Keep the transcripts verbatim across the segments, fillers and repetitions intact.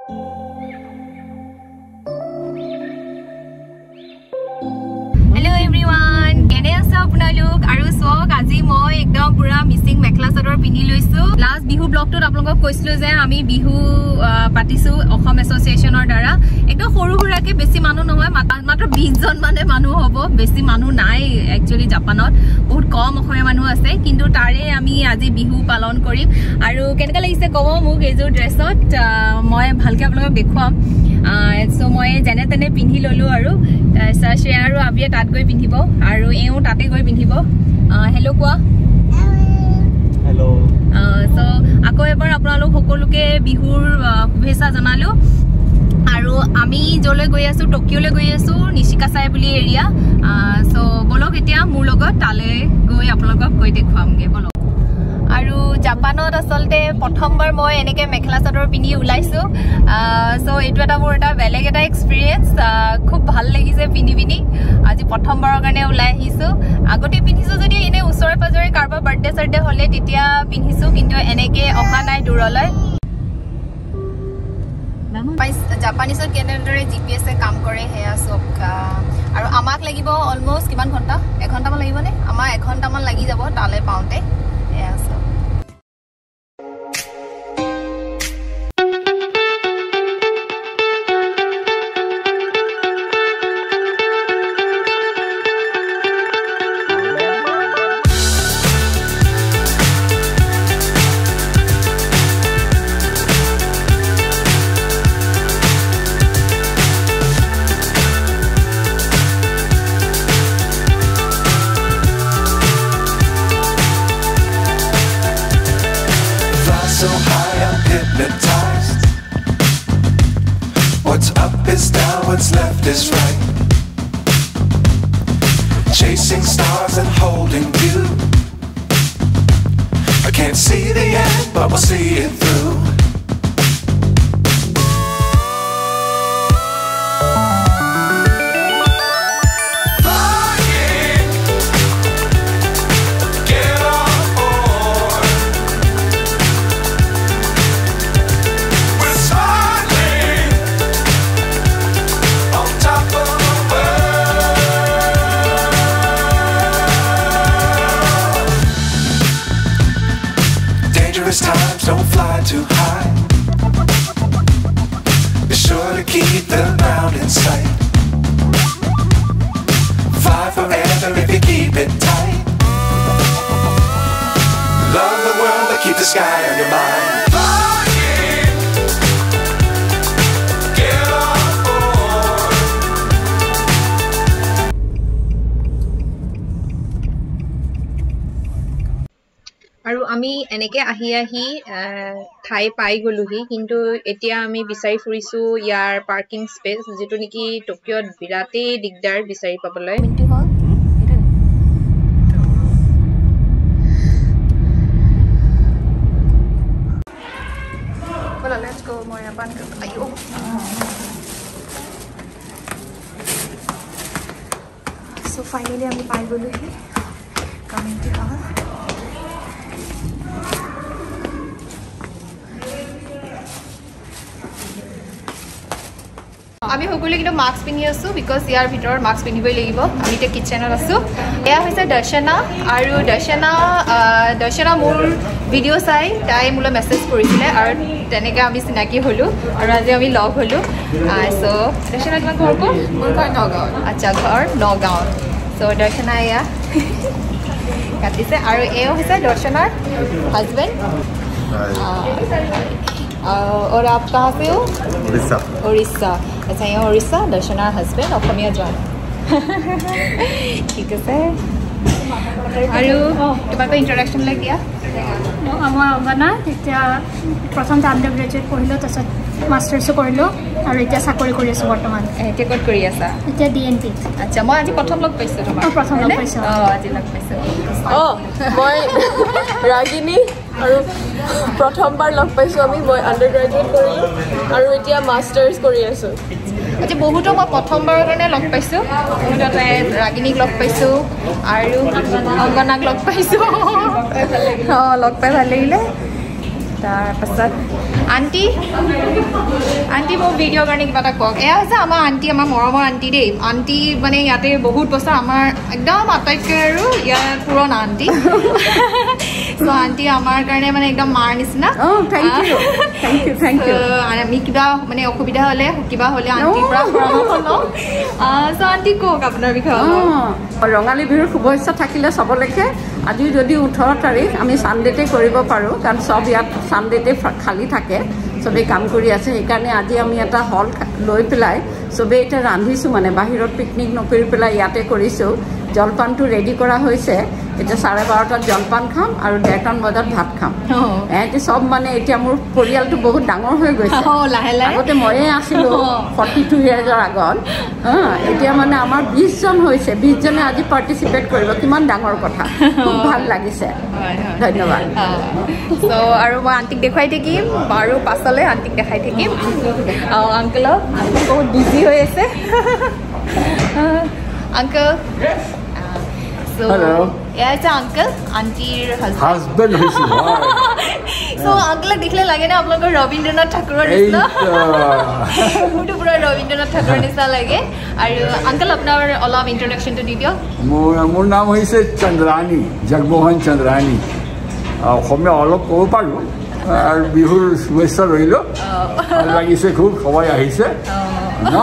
Hello everyone, kene asa apnalok aru sok aji moi ekdom pura missing mekhla sador pini loisu. Last bihu blog to apnalok koislo je ami bihu patisu Okhom Association or dara ekdom horu hura ke besi manu nohoy matra twenty jon mane manu hobo besi manu nai actually Japanot bahut kom Okhomia manu ase kintu tare ami aji bihu palon korim aru keneka lagise kobo muk ejo dressot moi bhalke apnalok dekhwam so moi jene tene pindhi lolu aru sa share aru abie tat goi pindhibo aru eu tate goi pindhibo hello kwa hello so ako ebar apnalok hokoluke bihur khubhesa janalu aru ami jole goi asu Tokyo le goi asu Nishikasai buli area so bolok etia mur logot tale goi apnalok koi dekhwamge bolok aru Japanot asolte prothombar moi eneke mekhla sador pini ulaisu so etu eta mur eta beleg eta experience khub bhal lagise pini pini aji prothombar kane ulai hisu agote pinisu jodi ene usore pajore karba birthday birthday hole titia pinisu kintu eneke oha nai durolai Japanese or Canada G P S e kam kore heya sob aru amak lagibo almost kiman ghonta one ghonta man lagibo ne ama one ghonta man lagi jabo tale paunte heya sob So high I'm hypnotized. What's up is down, what's left is right. Chasing stars and holding you. I can't see the end, but we'll see it through. Times don't fly too high. Be sure to keep the ground in sight. Fly forever if you keep it tight. Love the world but keep the sky on your mind. aru ami eneke ahi ahi thai pai goluhi kintu etia ami bisari furisu yar parking space jetu niki Tokyo birate digdar bisari pabolai mintu hol Well, let's go more apan ayo so finally ami pai goluhi coming to hall আমি হকলে কিন্তু mask পিনি আছো because ইয়াৰ ভিতৰৰ mask পিনিবই লাগিব আমি তে কিচেনত আছো এয়া হৈছে দৰ্শনা আৰু দৰ্শনা দৰ্শনা মোৰ ভিডিও চাই তাই মোলে মেছেজ কৰিছিলে আৰু তেনেকৈ আমি চিনাকি হলো আৰু আজি আমি লগ হলো সো দৰ্শনা তোমাৰ ঘৰ ক'ত মোৰ ঘৰ নগাঁও আচ্ছা ঘৰ নগাঁও সো দৰ্শনা এয়া কাটিছে আৰু এও হৈছে দৰ্শনাৰ হাজবেণ্ড और आप कहाँ से हो उड़ीसा उड़ीसा अच्छा ये उड़ीसा दर्शना हस्बैंड অসমীয়া জন ঠিক আছে আৰু তোমাক ইন্ট্ৰোডাকশন লাগ দিয়া আমাৰ অংগনা এতিয়া প্ৰথম আন্ডাৰ গ্ৰেজুৱেট কৰিলো তাৰছত মাষ্টাৰ্ছ কৰিলো আৰু এতিয়া চাকৰি কৰি আছো বৰ্তমান এতিয়া ক'ত কৰি আছা এতিয়া ডিএনপি আচ্ছা মই আজি প্ৰথম লগ পাইছো তোমাক প্ৰথম লগ পাইছো অ আজি লগ পাইছো অ মই ৰাগিনী আৰু প্ৰথমবাৰ লগ পাইছো আমি মই আন্ডাৰ গ্ৰেজুৱেট কৰিলো আৰু এতিয়া মাষ্টাৰ্ছ কৰি আছো আজি বহুতো মই প্ৰথমবাৰৰ কাৰণে লগ পাইছো বহুততে ৰাগিনীক লগ পাইছো আৰু অংগনাক লগ পাইছো অ লগ পাই ভাল লাগিলে তাৰ পাছত আন্টি আন্টি মোৰ ভিডিঅ'ৰ কাৰণে কিবা এটা কওক এয়া হৈছে আমাৰ আন্টি আমাৰ মৰমৰ আন্টি দেই আন্টি মানে ইয়াতে বহুত বছৰ আমাৰ একদম আটাইতকৈ আৰু ইয়াৰ পুৰণা আন্টি চ' আন্টি আমাৰ কাৰণে মানে একদম মাৰ নিচিনা আমি কিবা মানে অসুবিধা হ'লে কিবা হ'লে আন্টিৰ পৰা পৰামৰ্শ লওঁ চ' আন্টি কওক আপোনাৰ বিষয়ে ৰঙালী বিহুৰ শুভেচ্ছা থাকিলে চবলৈকে আজি যদি ওঠৰ তাৰিখ আমি চানডেতে কৰিব পাৰোঁ কাৰণ চব ইয়াত চানডেতে খালী থাকে চবেই কাম কৰি আছে সেইকাৰণে আজি আমি এটা হল লৈ পেলাই চবেই এতিয়া ৰান্ধিছোঁ মানে বাহিৰত পিকনিক নকৰি পেলাই ইয়াতে কৰিছোঁ জলপানটো ৰেডি কৰা হৈছে এতিয়া চাৰে বাৰটাত জলপান খাম আৰু ডেৰটান বজাত ভাত খাম এহেঁতি চব মানে এতিয়া মোৰ পৰিয়ালটো বহুত ডাঙৰ হৈ গৈছে আগতে ময়ে আছিলোঁ ফৰ্টি টু ইয়াৰ্ছৰ আগত এতিয়া মানে আমাৰ বিছজন হৈছে বিছজনে আজি পাৰ্টিচিপেট কৰিব কিমান ডাঙৰ কথা খুব ভাল লাগিছে ধন্যবাদ চ' আৰু মই আণ্টিক দেখুৱাই থাকিম আৰু পাছলৈ আণ্টিক দেখাই থাকিম আংকলক আণ্টি বহুত বিজি হৈ আছে uncle Hello. Yeah, it's uncle, auntie, husband. Husband, his wife. So, uncle, देखले लगे ना आप लोग को रविंद्रनाथ ठाकुर निस्ता. मुझे पूरा रविंद्रनाथ ठाकुर निस्ता लगे. और uncle अपना all of introduction to detail. मोर मोर नाम है से चंद्रानी, जगमोहन चंद्रानी. हमें all of को पालो. और बिहुर शुभेच्छा रहिलो. लगी से खूब खवाई आई से. ना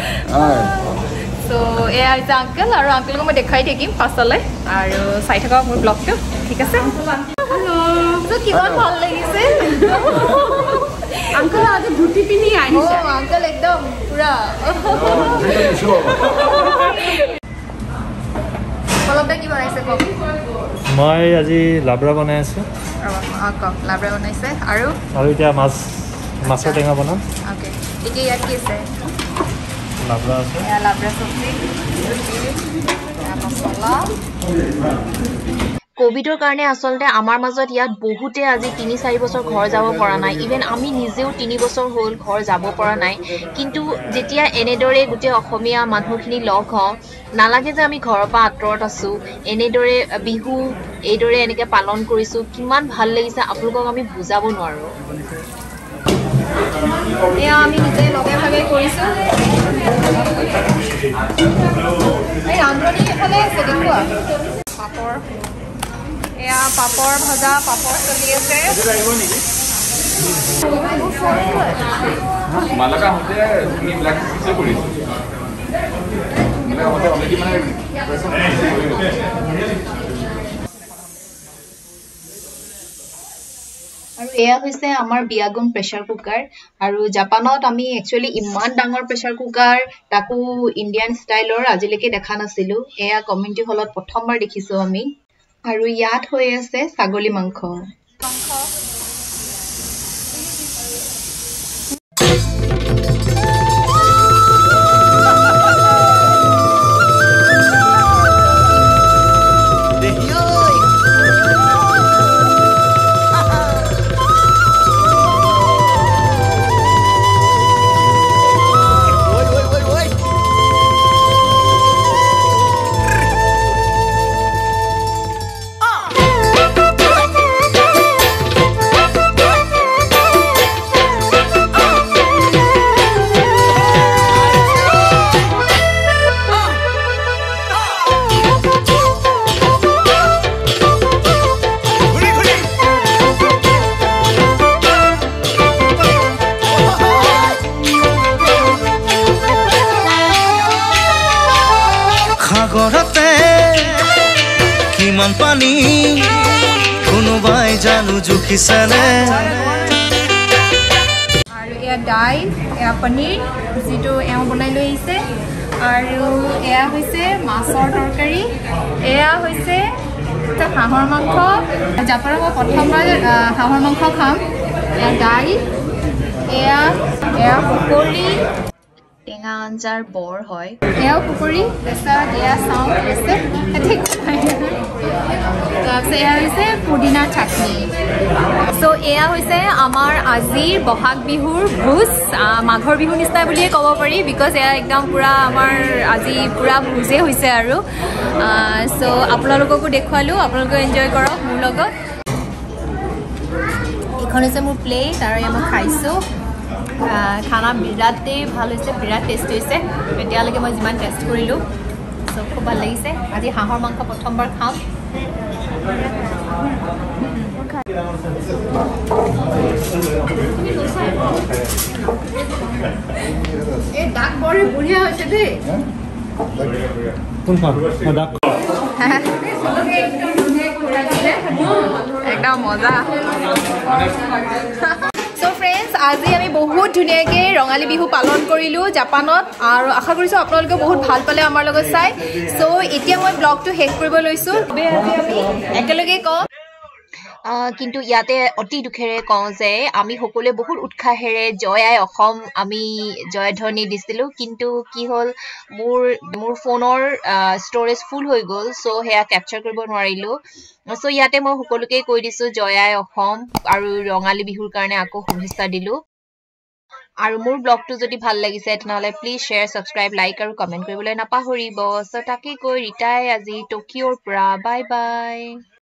So, yeah, it's uncle. Our uncle ko mo dekhai thekim pasale. Aru sai thaka mor blog to. Thik ase? Hello. So, kiban bhal lagise? Uncle aaj dhuti pini aise. Oh, uncle ekdom pura. Kolobda ki banaise ko? Moi aji labra banai asu. Ako, labra banaise. Aru? Aru etia mas masor tenga banam. Okay. Ike yar ki ase? Labra আছে এয়া লাবৰা চব্জি মছলা কোভিডৰ কাৰণে আসলতে আমাৰ মাজত ইয়াত বহুতে আজি তিনি চাৰি বছৰ ঘৰ যাব পৰা নাই ইভেন আমি নিজেও তিনি বছৰ হ'ল ঘৰ যাব পৰা নাই কিন্তু যেতিয়া এনেদৰে গুটে অসমীয়া মানুহখিনি লগ হওঁ নালাগে যে আমি ঘৰৰ পৰা আঁতৰত আছো এনেদৰে বিহু এইদৰে এনেকে পালন কৰিছো কিমান ভাল লাগিছে আপোনালোকক আমি বুজাব নোৱাৰো এয়া আমি নিজে লগে ভাগে কৰিছো এই ৰান্ধনি এফালে আছে দেখুৱা পাপৰ এয়া পাপৰ ভজা পাপৰ চলি আছে মালাকা হতে তুমি ব্ল্যাক পিছে কৰিছো মানে হতে অলৰেডি মানে আৰু এয়া হৈছে আমাৰ বিয়াগুন প্ৰেছাৰ কুকাৰ আৰু জাপানত আমি একচুয়ালি ইমান ডাঙৰ প্ৰেছাৰ কুকাৰ তাকো ইণ্ডিয়ান ষ্টাইলৰ আজিলৈকে দেখা নাছিলো এয়া কমিউনিটি হলত প্ৰথমবাৰ দেখিছো আমি আৰু ইয়াত হৈ আছে ছাগলী মাংস কিমান পানী কোনোবাই জানো জুখিছেনে আৰু এয়া দাইল এয়া পনীৰ যিটো এওঁ বনাই লৈ আহিছে আৰু এয়া হৈছে মাছৰ তৰকাৰী এয়া হৈছে হাঁহৰ মাংস জাপানৰ মই প্ৰথমবাৰ হাঁহৰ মাংস খাম এয়া দাইল এয়া এয়া পকৰি টেঙা আঞ্জাৰ বৰ হয় এয়াও পকৰি তাৰপিছত এয়া চাওঁ আছে ঠিক তাৰপিছত এয়া হৈছে পুদিনা চাটনি চ' এয়া হৈছে আমাৰ আজিৰ বহাগ বিহুৰ ভোজ মাঘৰ বিহু নিচিনা বুলিয়ে ক'ব পাৰি বিকজ এয়া একদম পূৰা আমাৰ আজি পূৰা ভোজে হৈছে আৰু চ' আপোনালোককো দেখুৱালোঁ আপোনালোকেও এনজয় কৰক মোৰ লগত এইখন হৈছে মোৰ প্লেট আৰু এয়া মই খাইছোঁ খানা বিৰাটেই ভাল হৈছে বিৰাট টেষ্ট হৈছে এতিয়ালৈকে মই যিমান টেষ্ট কৰিলোঁ চব খুব ভাল লাগিছে আজি হাঁহৰ মাংস প্ৰথমবাৰ খাম এই ডাক বড়ি বঢ়িয়া হৈছে দেই একদম মজা সো ফ্ৰেণ্ডছ আজি আমি বহুত ধুনীয়াকৈ ৰঙালী বিহু পালন কৰিলোঁ জাপানত আৰু আশা কৰিছোঁ আপোনালোকে বহুত ভাল পালে আমাৰ লগত চাই সো এতিয়া মই ব্লগটো শেষ কৰিব লৈছোঁ একেলগে কওঁ কিন্তু ইয়াতে অতি দুখেৰে কওঁ যে আমি সকলোৱে বহুত উৎসাহেৰে জয় আই অসম আমি জয়ধ্বনি দিছিলোঁ কিন্তু কি হ'ল মোৰ মোৰ ফোনৰ ষ্ট'ৰেজ ফুল হৈ গ'ল চ' সেয়া কেপচাৰ কৰিব নোৱাৰিলোঁ চ' ইয়াতে মই সকলোকে কৈ দিছোঁ জয় আই অসম আৰু ৰঙালী বিহুৰ কাৰণে আকৌ শুভেচ্ছা দিলোঁ আৰু মোৰ ব্লগটো যদি ভাল লাগিছে তেনেহ'লে প্লিজ শ্বেয়াৰ ছাবস্ক্ৰাইব লাইক আৰু কমেণ্ট কৰিবলৈ নাপাহৰিব চ' তাকে কৈ ৰিতাই আজি টকিঅ'ৰ পৰা বাই বাই